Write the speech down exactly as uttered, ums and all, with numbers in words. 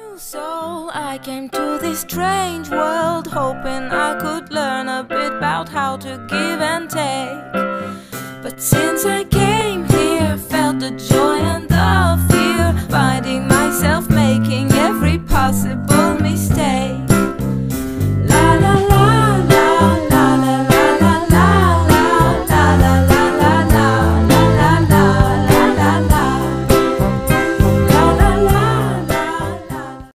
So I came to this strange world, hoping I could learn a bit about how to give and take. But since I came